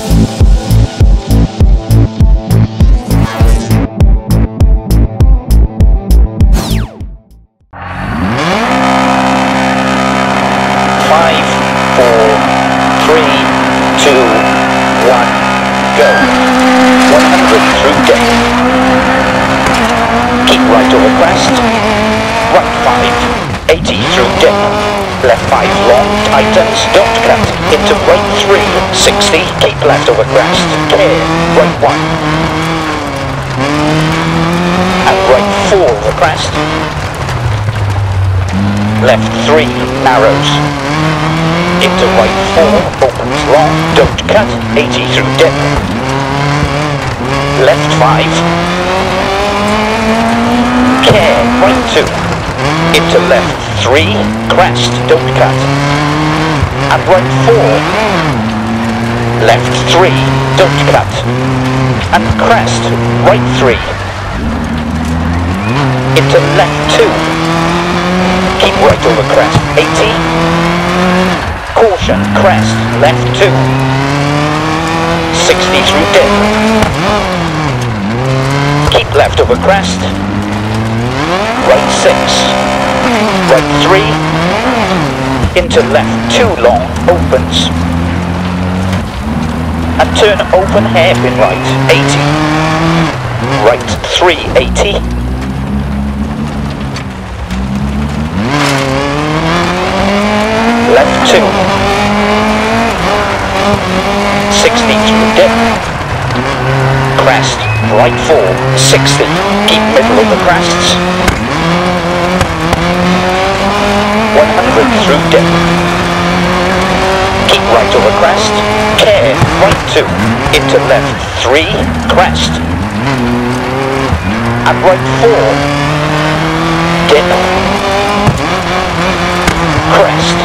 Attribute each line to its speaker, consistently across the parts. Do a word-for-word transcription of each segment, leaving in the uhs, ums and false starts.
Speaker 1: Into right three, sixty, keep left over crest, clear, right one. And right four over crest. Left three, narrows. Into right four, opens long, don't cut, eighty through dip. Left five. Care, right two. Into left three, crest, don't cut. And right four, left three, don't cut, and crest, right three, into left two, keep right over crest, eighty, caution, crest, left two, sixty through dip, keep left over crest, right six, right three, into left two long, opens, and turn open hairpin right, eighty, right three, eighty, left two, sixty through dip, crest, right four, sixty, keep middle of the crests, one hundred through dip, keep right over crest, care, right two, into left three, crest, and right four, dip, crest,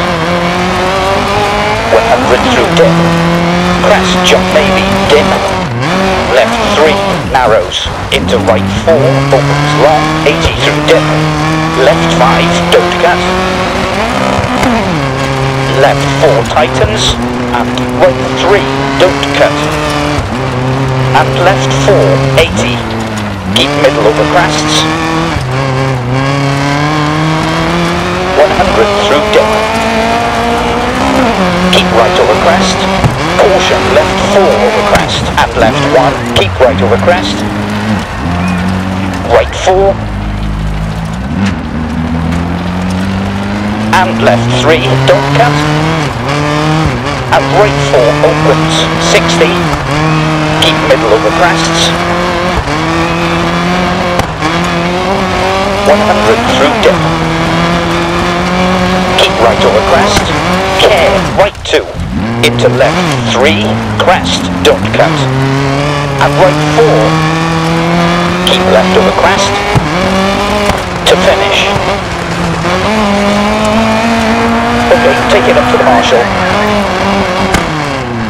Speaker 1: one hundred through dip, crest, jump maybe, dip, left three, narrows, into right four, opens long, eighty through dip, left five, don't cut, left four tightens, and right three, don't cut, and left four, eighty, keep middle over crests, one hundred through dip, keep right over crest, caution, left four over crest, and left one, keep right over crest, right four, and left three, don't cut, and right four opens, sixty, keep middle over crests, one hundred through dip, keep right over crest, care, right two, into left three, crest, don't cut, and right four, keep left over crest, to finish. Okay, take it up to the marshal.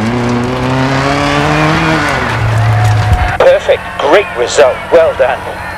Speaker 1: Perfect, great result, well done.